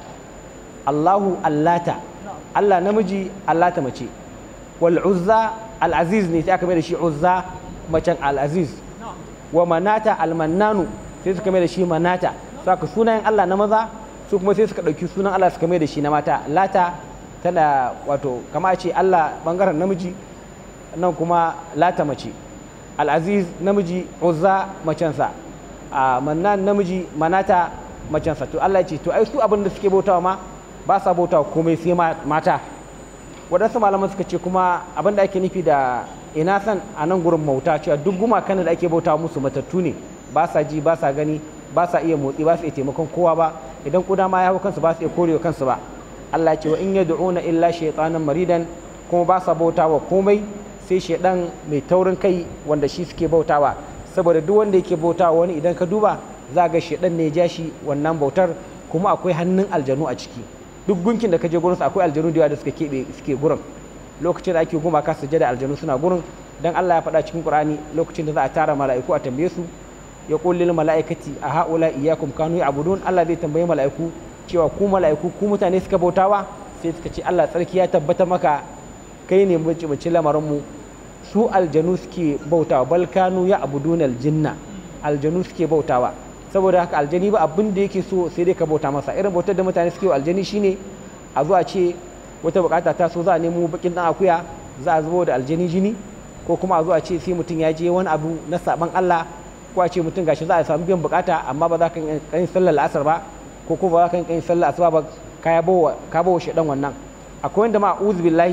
Allahu allata, Allah namiji allata mace, wal uzza al aziz ne sai aka mai da shi uzza macen al aziz, wa manata al mannanu sai suka mai da shi manata, saka sunayen Allah na maza su kuma sai suka ɗauki sunan Allah suka mai da shi na mata. Lata tana wato kama ce Allah bangaren namiji nan kuma lata mace, al'aziz namiji uzza macensa, a mannan namiji manata macensa. To Allah ce to ai su abin da suke bautawa ma ba sa bautawa komai sai mata. Waɗansu malaman suka ce kuma abin da ake nufi da ina san a nan gurin mauta cewa duk gumakan da ake bautawa musu matattu ne, ba sa ji ba sa gani ba sa iya motsi ba su iya taimakon kowa ba, idan kuda ma ya hau kansu ba su iya korewa kansu ba. Allah ce wa in yad'una illa shaytanan maridan, kuma ba sa bautawa komai sai shaidan mai taurin kai wanda shi suke bautawa, saboda duk wanda yake bautawa wani idan ka duba za ga shaidan ne ya ja shi wannan bautar, kuma akwai hannun aljanu a ciki. Duk gunkin da ka je gurinsa akwai aljanu da yawa da suka keɓe suke gurin, lokacin da ake gumaka sujjada aljanu suna gurin. Dan Allah ya faɗa cikin Qur'ani lokacin da za a tara mala'iku a tambaye su, ya qul lil mala'ikati a haula iyyakum kanu ya'budun, Allah zai tambaye mala'iku cewa ku mala'iku ku mutane suka bautawa, sai suka ce Allah tsarki ya tabbata maka kai ne mace lamarin mu, su aljanu suke bautawa, bal kanu ya'budun aljinna, aljanu suke bautawa. Saboda haka aljani ba abin da yake so sai dai ka bauta masa. Irin bautar da mutane suke wa aljani shine a zuwa ce wata bukata ta so za a nemo bakin dan akuya za a zubo da aljani jini, ko kuma a zuwa ce sai mutum ya je wani abu na saban Allah, ko a ce mutum gashi za a samu biyan bukata amma ba za ka yi sallar la'asar ba, ko kuma ba za ka yi sallar asuba ba, ka bawa ka bawa shedan wannan. Akwai wanda ma a'udhu billahi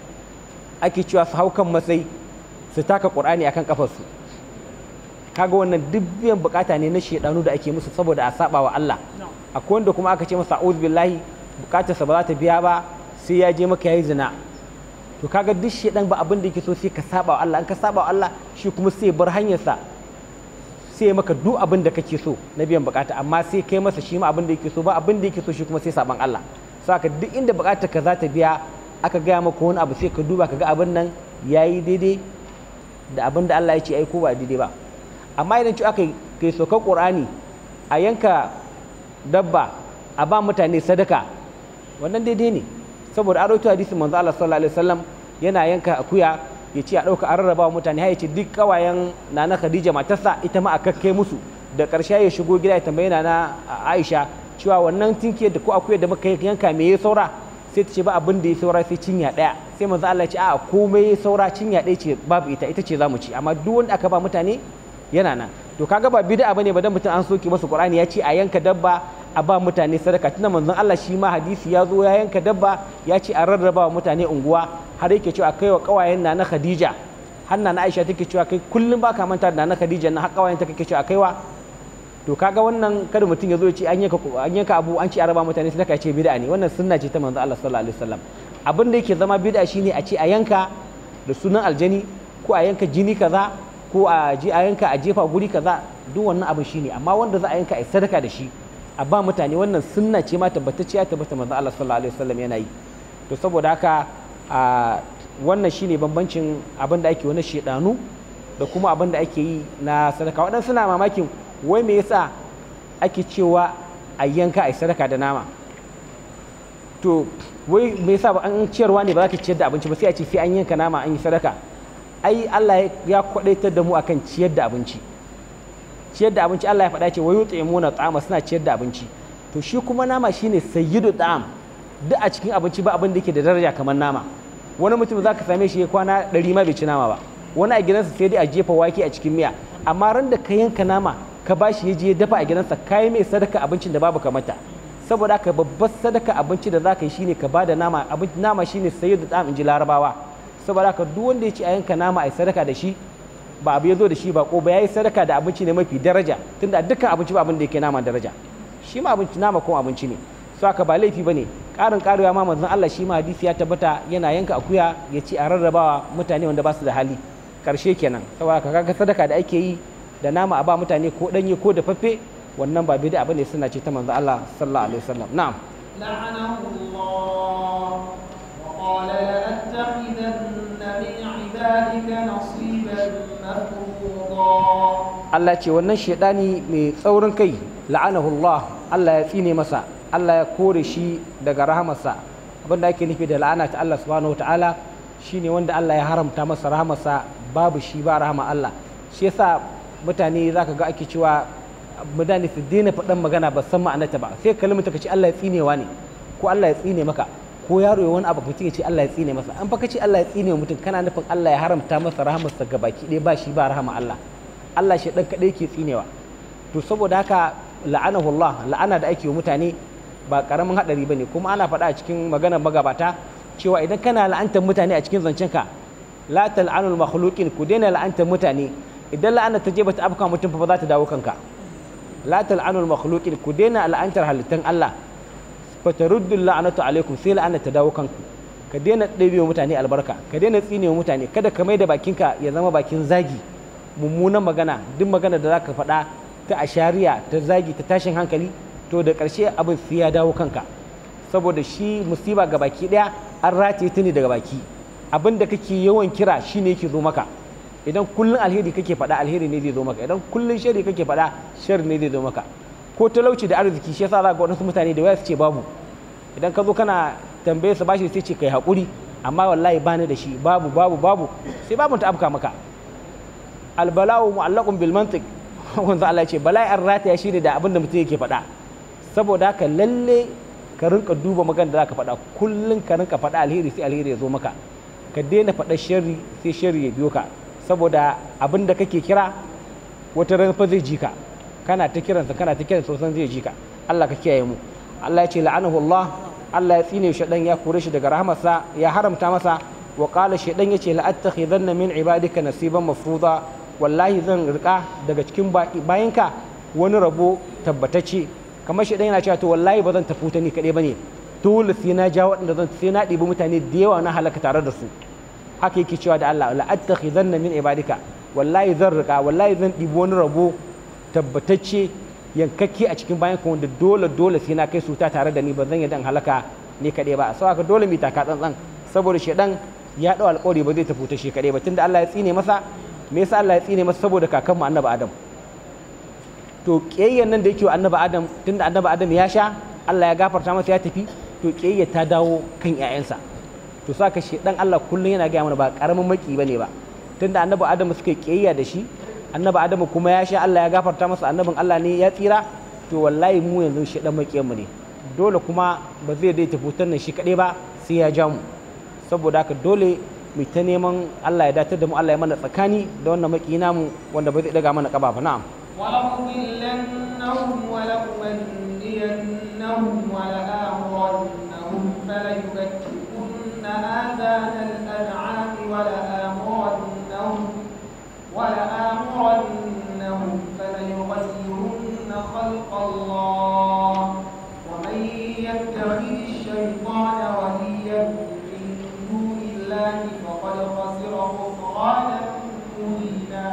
ake cewa su hau kan matsayi su taka Qur'ani akan kafarsu, kaga wannan duk biyan bukata ne na shedanu da ake musu saboda a saba wa Allah. Akwai wanda kuma aka ce masa a'udhu billahi bukatarsa ba za ta biya ba sai ya je maka yayi zina. To kaga duk shedan ba abin da yake so sai ka saba wa Allah, in ka saba wa Allah shi kuma sai bar hanyarsa sai ya maka duk abin da kake so na biyan bukata, amma sai kai masa shi ma abin da yake so ba abin da yake so shi kuma sai saban Allah. Saka duk inda bukatar ka za ta biya aka gaya maka wani abu sai ka duba ka ga abin nan yayi daidai da abin da Allah ya ce ai ko ba daidai ba. Amma idan ci aka kai saukar Qur'ani a yanka dabba a ba mutane sadaka, wannan daidai ne, saboda an rawaito hadisin manzo Allah sallallahu alaihi wasallam yana yanka akuya ya ce a ɗauka an rarraba wa mutane, ya ce duk kawayen nana Khadija matarsa ita ma a kakkai musu. Da ƙarshe ya shigo gida ya tambayi nana Aisha cewa wannan tinke da ko akuya da muka yanka me ya saura, sai ta ce ba abin da ya saura sai cinya ɗaya. Sai manzo Allah ya ce a komai ya saura cinya ɗaya ce babu ita ita ce zamu ci, amma duk wanda aka ba mutane yana nan. To kaga ba bid'a bane ba dan mutum an soke masa Qur'ani ya ce a yanka dabba a ba mutane sadaka, tunda manzon Allah shi ma hadisi ya zo ya yanka dabba ya ce a rarraba wa mutane unguwa, har yake cewa kai wa kawayen na na Khadija, har na Aisha take cewa kai kullum baka manta da na Khadija na har kawayen ta kake cewa kaiwa. To kaga wannan kada mutum ya zo ya ce an yanka an yanka abu an ce a raba mutane sadaka, ce bid'a ne, wannan sunna ce ta manzon Allah sallallahu alaihi wasallam. Abin da yake zama bid'a shine a ce a yanka da sunan aljani, ko a yanka jini kaza, ko a ji a yanka a jefa guri kaza, duk wannan abin shine. Amma wanda za a yanka a sadaka da shi a ba mutane, wannan sunna ce ma tabbatacciya tabbata manzon Allah sallallahu alaihi wasallam yana yi. To saboda haka a wannan shine bambancin abin da ake wani shedanu da kuma abin da ake yi na sadaka. Waɗansu suna mamakin wai me yasa ake cewa a yanka a sadaka da nama. To wai me yasa an ciyarwa ne ba za ka ciyar da abinci ba sai a ce sai an yanka nama an yi sadaka. Ai Allah ya kwadaitar da mu akan ciyar da abinci. Ciyar da abinci Allah ya faɗa ce wa yut'imuna ta'ama, suna ciyar da abinci. To shi kuma nama shine sayyidu ta'am, duk a cikin abinci ba abin da yake da daraja kamar nama. Wani mutum za ka same shi ya kwana ɗari ma bai ci nama ba, wani a gidansa sai dai a jefa wake a cikin miya, amma ran da ka yanka nama ka ba shi ya je ya dafa a gidansa ka yi mai sadaka abincin da babu kamata. Saboda haka babbar sadaka abinci da za ka yi shine ka ba da nama. Abinci nama shine sayyidu ta'am in ji Larabawa. Saboda haka duk wanda ya ci a yanka nama a sadaka da shi ba abu ya zo da shi ba ko ba ya yi sadaka da abinci ne mafi daraja, tunda dukkan abinci ba abin da yake nama daraja, shi ma abinci nama kuma abinci ne. So haka ba laifi bane. Ƙarin ƙarewa ma manzon Allah shi ma hadisi ya tabbata yana yanka akuya ya ci a rarrabawa mutane wanda ba su da hali, ƙarshe kenan. Saboda haka kaga sadaka da ake yi da nama a ba mutane ko ɗanye ko dafaffe wannan ba bid'a bane suna ce ta manzo Allah sallallahu alaihi wasallam na'am لعنه الله وقال لأتخذن من عبادك نصيبا مفروضا. Allah ce wannan shaidani mai tsaurin kai la'anahu Allah, Allah ya tsine masa, Allah ya kore shi daga rahamarsa. Abinda ake nufi da la'ana ta Allah subhanahu wataala shine wanda Allah ya haramta masa rahamarsa, babu shi ba rahama Allah. Shi yasa mutane zaka ga ake cewa mutane su daina faɗan magana ba san ma'anarta ba, sai kalmar ta ce Allah ya tsinewa ne ko Allah ya tsine maka, ko yaro ya wani abu mutum ya ce Allah ya tsine masa. An fa ka ce Allah ya tsine wa mutum kana nufin Allah ya haramta masa rahamarsa ga baki ɗaya, ba shi ba rahama Allah. Allah shi ɗan kaɗai ke tsinewa. To saboda haka la'anahu Allah, la'ana da ake wa mutane ba ƙaramin haɗari ba ne, kuma ana faɗa a cikin maganar magabata cewa idan kana la'antar mutane a cikin zancenka, la tal'anul makhluqin, ku daina la'antar mutane, idan la'ana ta je bata afka mutum fa ba za ta dawo kanka. La tal'anul makhluqin, ku daina la'antar halittan Allah, fa taruddu la'anatu alaikum, sai la'ana ta dawo kanku. Ka daina ɗabewa mutane albarka, ka daina tsinewa mutane, kada ka mai da bakinka ya zama bakin zagi, mummunan magana, duk magana da zaka faɗa ta ashariya, ta zagi, ta tashin hankali, to da ƙarshe abin sai ya dawo kanka. Saboda shi musiba ga baki ɗaya an rataye ta ne daga baki. Abin da kake yawan kira shine yake zo maka. Idan kullun alheri kake faɗa, alheri ne zai zo maka. Idan kullun shari kake faɗa, shari ne zai zo maka. Ko talauci da arziki, shi yasa za ga waɗansu mutane da waya su ce babu. Idan ka zo kana tambaye su bashi sai ce kai haƙuri, amma wallahi bani da shi, babu babu babu, sai babu ta afka maka. Albala'u mu'allaqun bil mantiq, wanda Allah ya ce bala'i an rataya shi ne da abin da mutum yake faɗa. Saboda haka lalle ka rinka duba magana da zaka faɗa, kullun ka rinka faɗa alheri sai alheri ya zo maka. Ka daina faɗa sharri sai sharri ya biyo ka, saboda abin da kake kira wata ran fa zai ji ka, kana ta kiransa kana ta kiransa sosan zai ji ka. Allah ka kiyaye mu. Allah ya ce la'anahu Allah, Allah ya tsine shi dan ya kore shi daga rahamarsa, ya haramta masa. Wa qala shaydan yace la attakhidanna min ibadika nasiban mafruḍa, wallahi zan rika daga cikin bayinka wani rabo tabbatacce. Kamar shaydan yana cewa to wallahi ba zan tafi ta ni kaɗai bane, dole sai na ja waɗanda zan sai na ɗibi mutane da yawa na halaka tare da su. Haka yake cewa da Allah la attakhidanna min ibadika, wallahi zan rika, wallahi zan ɗibi wani rabo tabbatacce yankakke a cikin bayanka wanda dole dole sai na kai su ta tare da ni, ba zan yi dan halaka ni kaɗai ba. Sau haka dole mu taka tsantsan, saboda shaydan ya ɗau alƙawari ba zai tafi ta shi kaɗai ba, tunda Allah ya tsine masa. Me yasa Allah ya tsine masa? Saboda kakanmu annabi Adam. To ƙiyayyen nan da yake wa annabi Adam, tunda annabi Adam ya sha, Allah ya gafarta masa ya tafi, to ƙiyayya ta dawo kan ƴaƴansa. To saka shi dan Allah kullun yana gaya mana ba ƙaramin maki bane ba, tunda annabi Adam suka ƙiyayya da shi, annabi Adam kuma ya sha, Allah ya gafarta masa, annabin Allah ne ya tsira. To wallahi mu yanzu shi dan makiyan mu ne, dole kuma ba zai dai tafi nan shi kaɗai ba, sai ya ja mu. Saboda haka dole mu ta neman Allah ya datar da mu, Allah ya mana tsakani da wannan maki namu wanda ba zai daga mana kaba ba. Na'am. ولأضلنهم ولأمنينهم ولآمرنهم فليبتكن آذان الأنعام ولآمرنهم ولآمرنهم فليغيرن خلق الله ومن يتخذ الشيطان وليا من دون الله فقد خسر خسرانا مبينا.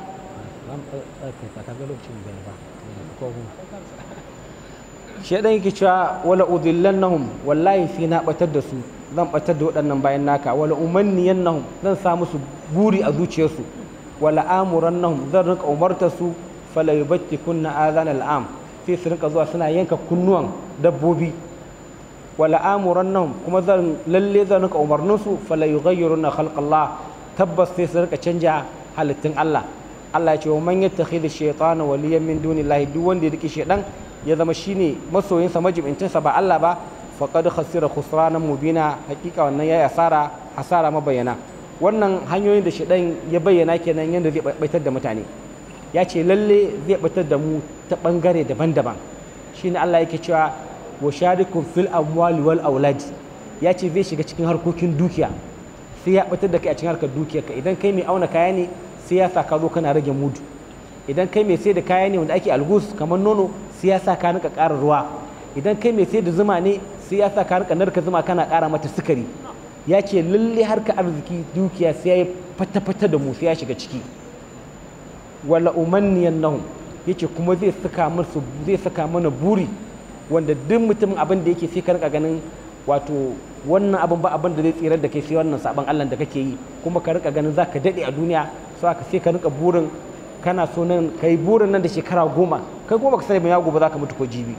Shaidan yake cewa wala udillannahum, wallahi sai na batar da su, zan batar da waɗannan bayan naka. Wala umanniyannahum, zan sa musu buri a zuciyarsu. Wala amurannahum, zan rinka umartar su. Fala yubattikunna adhanal am, sai su rinka zuwa suna yanka kunnuwan dabbobi. Wala amurannahum, kuma zan lalle zan rinka umarnin su. Fala yughayyiruna khalqallah, tabbas sai su rinka canja halittun Allah. Allah ya ce wa man yattakhidhu shaytana waliyan min dunillahi, duk wanda ya riki shaydan ya zama shine masoyinsa majibincinsa ba Allah ba, faqad khasira khusranan mubina, hakika wannan yayi asara asara mabayyana. Wannan hanyoyin da shaydan ya bayyana kenan yanda zai baitar da mutane. Ya ce lalle zai baitar da mu ta bangare daban-daban. Shine Allah yake cewa wa sharikum fil amwali wal aulad, ya ce zai shiga cikin harkokin dukiya, sai ya baitar da kai a cikin harkar dukiyarka. Idan kai mai auna kaya ne, sai ya sa ka zo kana rage mudu. Idan kai mai sai da kaya ne wanda ake algus kamar nono, sai ya sa ka nika ƙara ruwa. Idan kai mai sai da zuma ne, sai ya sa ka nika narka zuma kana ƙara mata sukari. Ya ce lalle harka arziki dukiya sai ya yi fata-fata da mu, sai ya shiga ciki. Wala umanniyannahum, yace kuma zai saka musu zai saka mana buri wanda duk mutumin abin da yake sai ka rika ganin wato wannan abin ba abin da zai tsirar da kai sai wannan saban Allah da kake yi kuma ka rika ganin zaka dade a duniya so aka sai ka rika burin kana so nan kai burin nan da shekara goma kai goma ka sani mai yago ba za ka mutu ko jibi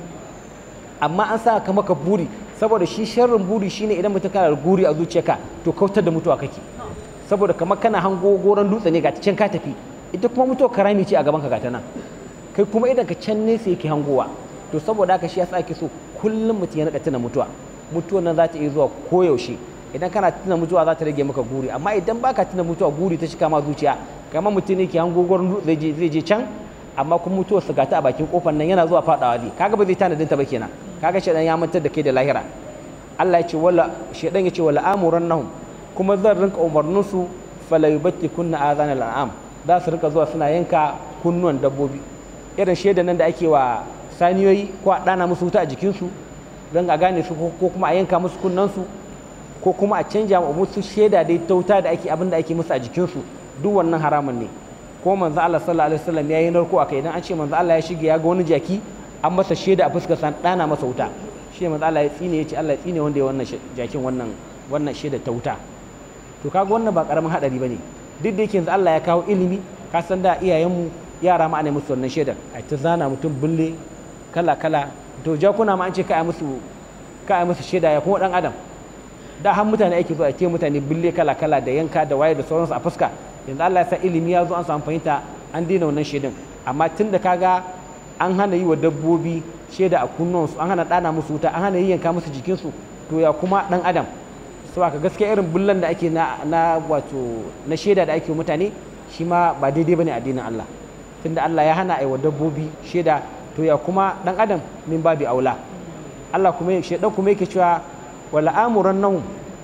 amma an sa ka maka buri saboda shi sharrin buri shine idan mutum kana da guri a zuciyarka to kautar da mutuwa kake saboda kamar kana hango goron dutse ne ga can ka tafi ita kuma mutuwa karami ce a gaban ka ga ta nan kai kuma idan ka can nesa yake hangowa to saboda haka shi yasa ake so kullum mutum ya rika tuna mutuwa mutuwa nan za ta iya zuwa koyaushe idan kana tuna mutuwa za ta rage maka guri amma idan baka tuna mutuwa guri ta cika ma zuciya kamar mutum ne ke hango goron dutse zai je can amma kuma mutuwar su gata a bakin kofar nan yana zuwa fadawa ne kaga ba zai tanadin ta ba kenan kaga shedan ya mantar da kai da lahira Allah ya ce wala shedan ya ce wala amurannahum kuma zan rinka umarnin su fala yubtikunna azanal an'am za su rinka zuwa suna yanka kunnuwan dabbobi irin shedan nan da ake wa saniyoyi ko a dana musu wuta a jikin su don a gane su ko kuma a yanka musu kunnan su ko kuma a canja musu sheda dai ta wuta da ake abin da ake musu a jikin su duk wannan haramun ne ko manzo Allah sallallahu alaihi wasallam yayi narko akai idan an ce manzo Allah ya shige ya ga wani jaki an masa sheda a fuskar sa dana masa wuta shi manzo Allah ya tsine yace Allah ya tsine wanda ya wannan jakin wannan wannan sheda ta wuta to kaga wannan ba karamin hadari bane duk da yake yanzu Allah ya kawo ilimi ka san da iyayenmu yara ma ana musu wannan shedar a ta zana mutum bulle kala kala to jakuna ma an ce ka ai musu ka ai musu sheda ya kuma dan adam da har mutane ake zuwa ce mutane bulle kala kala da yanka da waye da sauransu a fuska yanzu Allah ya sa ilimi ya zo an samu fahimta an daina wannan shaidan amma tun da kaga an hana yi wa dabbobi shaida a kunnuwansu an hana dana musu wuta an hana yi yanka musu jikinsu to ya kuma dan adam saboda gaskiya irin bullan da ake na, na wato na shaida da ake mutane shi ma ba daidai bane addinin Allah tunda Allah ya hana ai wa dabbobi shaida to ya kuma dan adam min babi aula Allah kuma shaidan kuma yake cewa wala amurannahum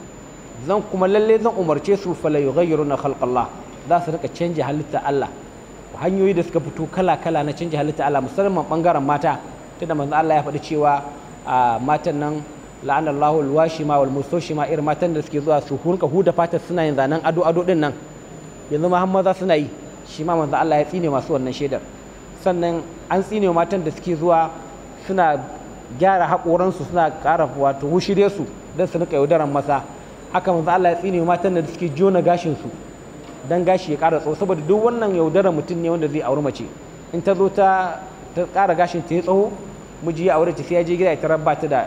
zan kuma lalle zan umarce su fala yughayyiruna khalqallah za su rika canja halitta Allah hanyoyi da suka fito kala-kala na canja halitta Allah musamman bangaren mata tunda manzo Allah ya faɗi cewa matan nan la'anallahu alwashima wal mustashima irin matan da suke zuwa su hurka huda fatar suna yin zanen ado ado din nan yanzu ma har maza suna yi shi ma manzo Allah ya tsine masu wannan shaidar sannan an tsine matan da suke zuwa suna gyara haƙoransu suna ƙara wato wushire su don su rika yaudaran masa haka manzo Allah ya tsine matan da suke jona gashin su dan gashi ya ƙara tsawo saboda duk wannan yaudarar mutum ne wanda zai auri mace in ta zo ta ta ƙara gashin ta ya tsawo miji ya aure ta sai ya je gida ya tarar ba ta da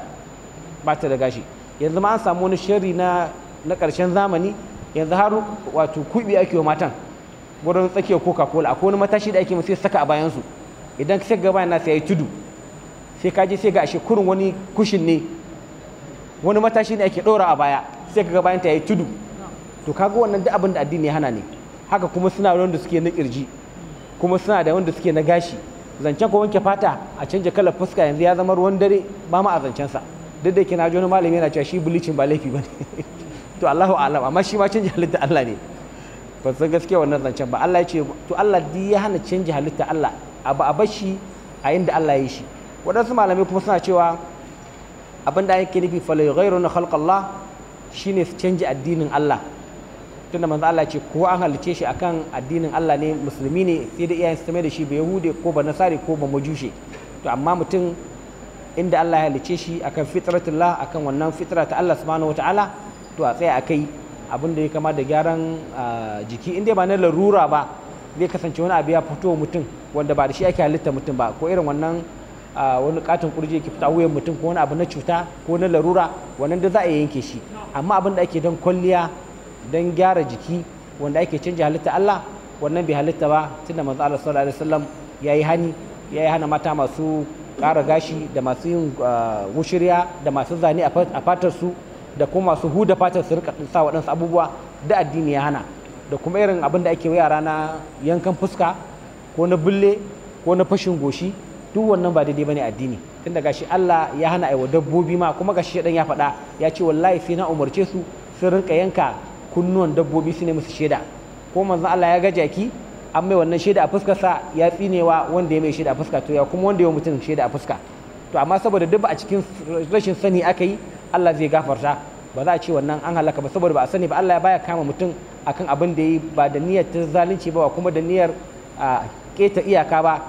ba ta da gashi yanzu ma an samu wani sharri na na ƙarshen zamani yanzu har wato kuɓi ake wa matan gurin tsakiyar coca cola akwai wani matashi da ake sai saka a bayan su idan ka ga bayan nasa yayi tudu sai ka je sai ga ashe kurin wani kushin ne wani matashi ne ake ɗora a baya sai ka ga bayan ta yayi tudu to kaga wannan duk abin da addini ya hana ne haka kuma suna da wanda suke na kirji kuma suna da wanda suke na gashi zancen ko wanke fata a canja kalar fuska yanzu ya zama ruwan dare ba ma a zancen sa duk da yake na ji wani malami yana cewa shi bleaching ba laifi bane to Allahu a'lam amma shi ma canja halitta Allah ne ba san gaskiya wannan zancen ba Allah ya ce to Allah duk ya hana canja halitta Allah abu a bashi a inda Allah ya yi shi waɗansu malamai kuma suna cewa abin da yake nufi fa la yughayyiruna khalqallah shine su canja addinin Allah tunda manzo Allah ce ko an halice shi akan addinin Allah ne musulmi ne sai da iyayen su mai da shi ba yahude ko ba nasari ko ba majushe to amma mutum inda Allah ya halice shi akan fitratullah akan wannan fitra ta Allah subhanahu wataala to a tsaya akai abin da ya kama da gyaran jiki inda ba na larura ba zai kasance wani abu ya fito mutum wanda ba da shi ake halitta mutum ba ko irin wannan wani katon kurji ke fita wuyan mutum ko wani abu na cuta ko na larura wannan da za a yanke shi amma abin da ake don kwalliya don gyara jiki wanda ake canja halitta Allah wannan bai halitta ba tunda manzo Allah sallallahu alaihi wasallam yayi hani yayi hana mata masu ƙara gashi da masu yin wushirya da masu zane a fatar su da kuma masu huda fatar su rika sa waɗansu abubuwa da addini ya hana da kuma irin abin da ake wa yara na yankan fuska ko na bulle ko na fashin goshi duk wannan ba daidai bane addini tunda gashi Allah ya hana aiwa dabbobi ma kuma gashi shedan ya faɗa ya ce wallahi sai na umarce su sun rinka yanka kunnuwan dabbobi su ne musu shaida ko manzon Allah ya ga jaki an mai wannan shaida a fuskar sa ya tsinewa wanda ya mai shaida a fuska to ya kuma wanda ya mutum shaida a fuska to amma saboda duk a cikin rashin sani aka yi Allah zai gafarta ba za a ce wannan an halaka ba saboda ba a sani ba Allah ya baya kama mutum akan abin da yi ba da niyyar ta zalunci ba kuma da niyyar keta iyaka ba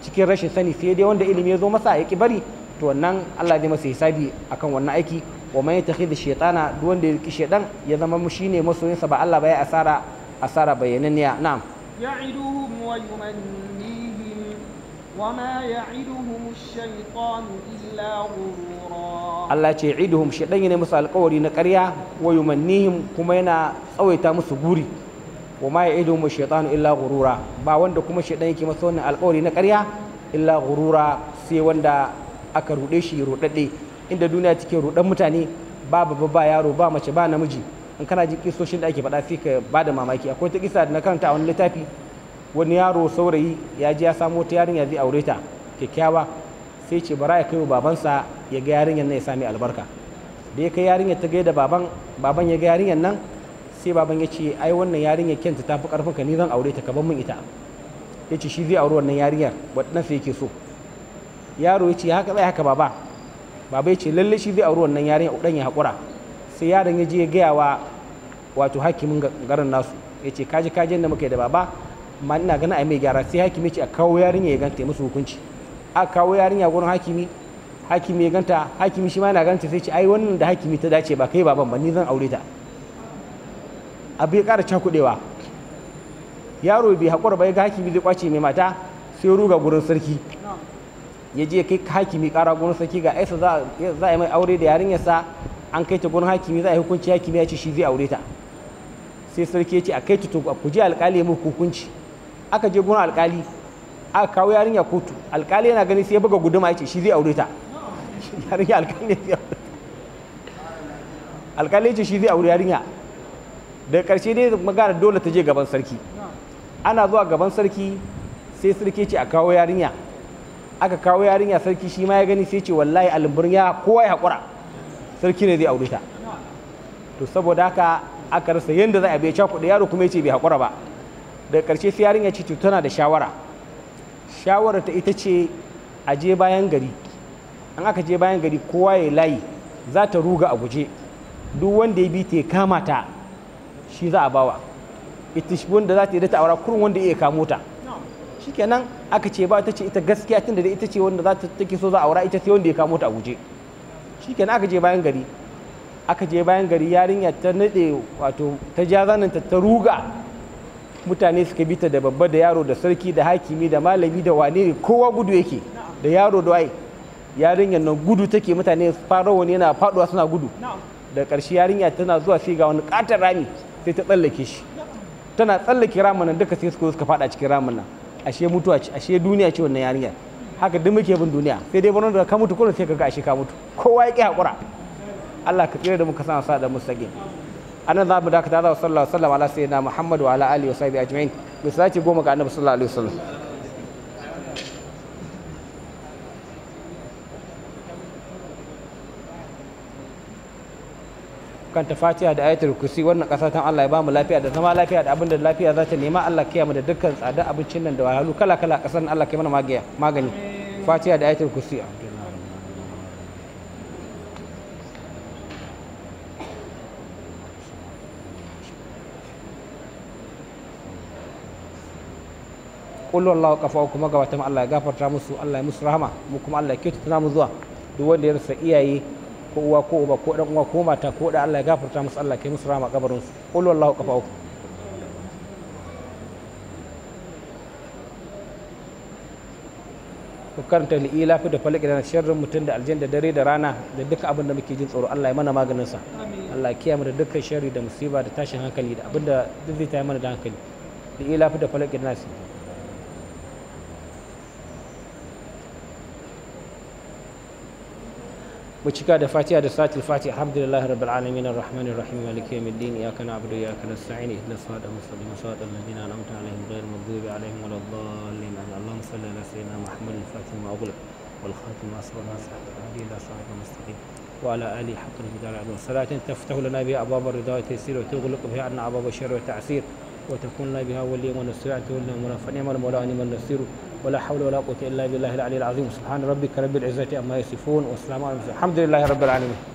cikin rashin sani, sai dai wanda ilimi ya zo masa ya ki bari, to wannan Allah zai masa hisabi akan wannan aiki. wa man yattakhidhi shaytana, duk wanda ya riki shaytan ya zama mu shine masoyinsa ba Allah ba, ya asara asara bayyananniya. na'am يعدهم ويمنيهم وما يعدهم الشيطان إلا غرورا. Allah ce iduhum, shaytan yana musu alƙawari na ƙarya, wa yumannihim kuma yana tsawaita musu guri. wa ma ya'iduhum shaytanu illa ghurura, ba wanda kuma shaytan yake masa wannan alƙawari na ƙarya illa ghurura, sai wanda aka rude shi rudadde. Inda duniya take rudan mutane, ba baba ba yaro ba mace ba namiji, in kana ji kisoshin da ake faɗa sai ka ba da mamaki. Akwai ta kisa da na karanta a wani littafi, wani yaro saurayi ya je ya samu wata yarinya zai aure ta kyakkyawa, sai ce bara ya kai wa babansa ya ga yarinyar nan ya sami albarka. Da ya kai yarinyar ta gaida baban, baban ya ga yarinyar nan, sai baban ya ce ai wannan yarinyar kyanta ta fi karfin ka, ni zan aure ta, ka bar min ita. Ya ce shi zai aure wannan yarinyar, wannan sai yake so. Yaro ya ce haka bai haka baba. Baba ya ce lalle shi zai aure wannan yarinyar, dan ya haƙura. Sai yaron ya je ya gaya wa wato hakimin garin nasu, ya ce kaji kaji da muka yi da baba, amma ina ganin ai mai gyara. Sai hakimi ce a kawo yarinya ya ganta ya musu hukunci. Aka kawo yarinya gurin hakimi, hakimi ya ganta, hakimi shi ma yana ganta, sai ce ai wannan da hakimi ta dace ba kai baban ba, ni zan aure ta. Abu ya ƙara cakuɗewa, yaro bai haƙura ba, ya ga hakimi zai kwace mai mata, sai ya ruga gurin sarki. Ya je kai hakimi ƙara gurin sarki, ga aisa za a yi mai aure da yarinyarsa, an kai ta gurin hakimi, za a yi hukunci, hakimi ya ce shi zai aure ta. Sai sarki ya ce a kai ta ku je alƙali ya muku hukunci. Aka je gurin alƙali, aka kawo yarinya kotu, alƙali yana gani sai ya buga guduma ya ce shi zai aure ta. Yarinya alƙali ya ce alƙali ya ce shi zai aure yarinya. Daga ƙarshe dai magana dole ta je gaban sarki. Ana zuwa gaban sarki, sai sarki ce a kawo yarinya. Aka kawo yarinya, sarki shi ma ya gani, sai ce wallahi alimburin ya kowa ya haƙura, sarki ne zai aure ta. To saboda haka aka rasa yadda za a bai cakuɗa, yaro kuma ya ce bai haƙura ba. Daga ƙarshe sai yarinya ce to tana da shawara. Shawarar ta ita ce a je bayan gari. An aka je bayan gari, kowa ya layi, za ta ruga a guje. Duk wanda ya bi ta ya kama ta, shi za a bawa. Ita shi wanda za ta yi da ta aura, kurun wanda ya kamo ta. Shikenan aka ce ba ta ce ita gaskiya, tunda da ita ce wanda za ta take so za a aura, ita sai wanda ya kamo ta a guje. Shikenan aka je bayan gari. Aka je bayan gari, yarinya ta nade wato ta ja zaninta ta ruga. Mutane suka bi ta da babba da yaro da sarki da hakimi da malami da wane ne, kowa gudu yake, da yaro da waye. Yarinyar nan gudu take, mutane fara wani yana faduwa suna gudu. Da ƙarshe yarinya tana zuwa sai ga wani ƙaton rami, sai ta tsallake shi. Tana tsallake ramin nan, duka sai suka suka fada cikin ramin nan. Ashe mutuwa ce, ashe duniya ce wannan yarinya. Haka duk muke bin duniya, sai dai baron da ka mutu kullum sai ka ga ashe ka mutu. Kowa ya ƙi haƙura. Allah ka tsira da muka san sa da mustaqim. Anan za mu dakata da sallallahu alaihi wasallam ala sayyidina Muhammad wa ala alihi wa sahbihi ajma'in. Misali goma ga Annabi sallallahu alaihi wasallam. Kan ta Fatiha da ayatul kursi, wannan ƙasa ta Allah ya ba mu lafiya da zama lafiya da abin da lafiya za ta nema. Allah kiyaye mu da dukkan tsada abincin nan da wahalu kala kala ƙasar Allah kai mana magani. Fatiha da ayatul kursi. Kullu Allah kafa kuma gabata Allah ya gafarta musu, Allah ya musu rahama, mu kuma Allah ya kyautata mu zuwa. Duk wanda ya rasa iyaye ko uwa ko uba ko dan uwa ko mata ko da, Allah ya gafarta musu, Allah kai musu rahama kabarin su. Qul wallahu kafa uku. Ku karanta li'ila fi da falaki da sharrin mutum da aljanna da dare da rana da duka abin da muke jin tsoro, Allah ya mana maganin sa. Allah ya kiyaye mu da dukkan sharri da musiba da tashin hankali da abin da duk zai tayar mana da hankali. Li'ila fi da falaki da nasi. وشكا دفاتها دسات الفاتحة. الحمد لله رب العالمين الرحمن الرحيم مالك يوم الدين إياك نعبد وإياك نستعين اهدنا الصراط المستقيم صراط الذين أنعمت عليهم غير المغضوب عليهم ولا الضالين آمين. اللهم صل على سيدنا محمد الفاتح ما أغلق والخاتم ما سبق ناصر الهدي إلى صراط المستقيم وعلى آله حق الهدى والعدل صلاة تفتح لنا بها أبواب الرضا والتيسير وتغلق بها عنا أبواب الشر والتعسير وتكون لنا بها وليا ونصيرا تولنا أمورنا فنعم المولى ونعم النصير ولا حول ولا قوة إلا بالله العلي العظيم. سبحان ربك رب العزة عما يصفون والسلام على المرسلين الحمد لله رب العالمين.